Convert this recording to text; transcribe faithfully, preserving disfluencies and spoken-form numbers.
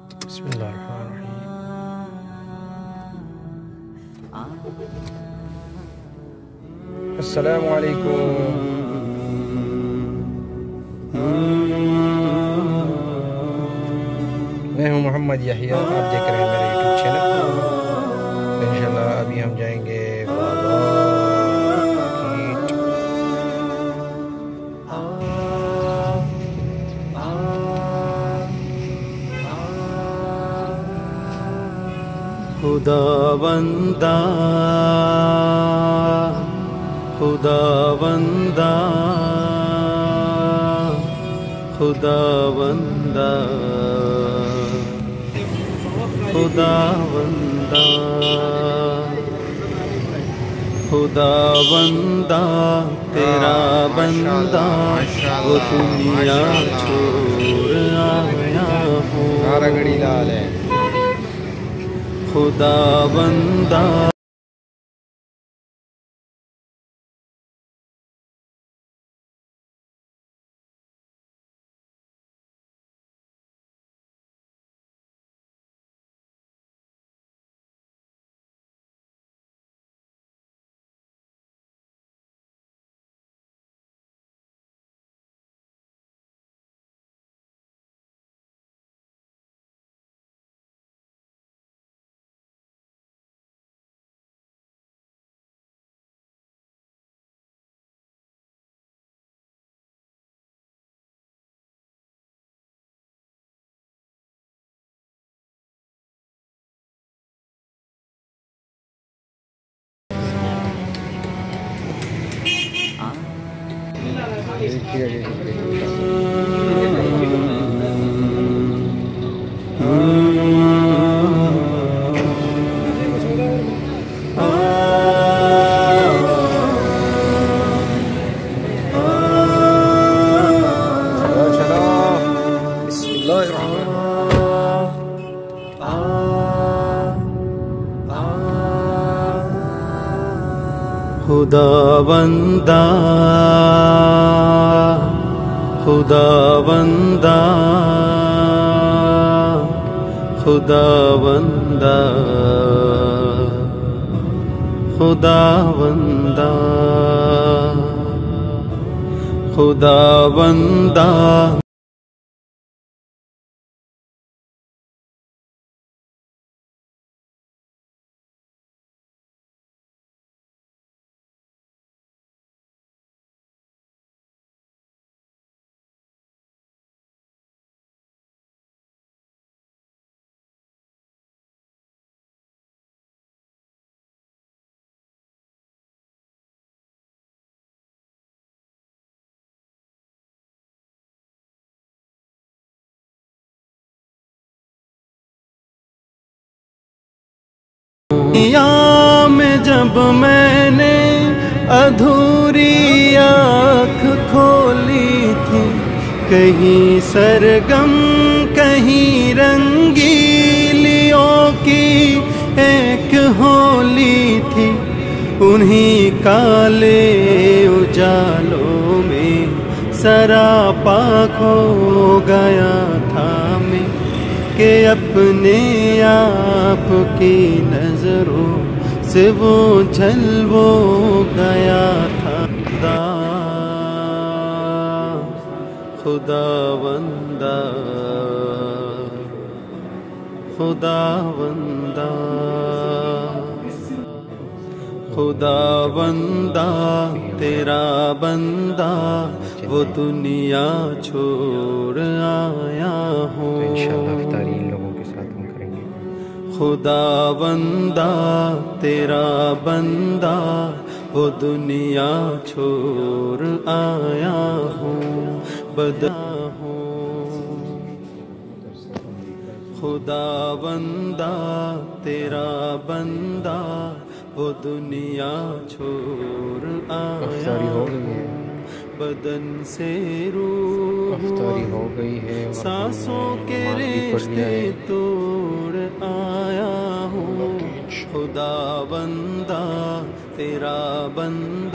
बिस्मिल्लाहिर्रहमानिर्रहीम। अस्सलामु अलैकुम। मैं हूं मोहम्मद याहिया, आप देख रहे हैं मेरे यूट्यूब चैनल। इंशाल्लाह अभी हम जाएंगे बाबा खुदावंदा खुदावंदा खुदावंदा खुदावंदा खुदावंदा तेरा बंदा वो दुनिया छोड़ आया हो। खुदावंदा खुदावंदा खुदावंदा खुदावंदा खुदावंदा खुदावंदा दुनिया में जब मैंने अधूरी आँख खोली थी, कहीं सरगम कहीं रंगीलियों की एक होली थी। उन्हीं काले उजालों में सरापा खो गया था मैं, कि अपने आप की नजरों से वो झलवो गया था। खुदावंदा खुदावंदा खुदावंदा तेरा बंदा वो दुनिया छोड़ आया हूँ। इंशाल्लाह इफ्तारी इन लोगों के साथ हम करेंगे। खुदावंदा तेरा बंदा वो दुनिया छोड़ आया हूँ, बदा हूँ। खुदावंदा तेरा बंदा वो दुनिया छोड़ आया हूँ, बदन से रूह हो गई है, सांसों के रिश्ते तोड़ आया हूँ। खुदावंदा तेरा बंदा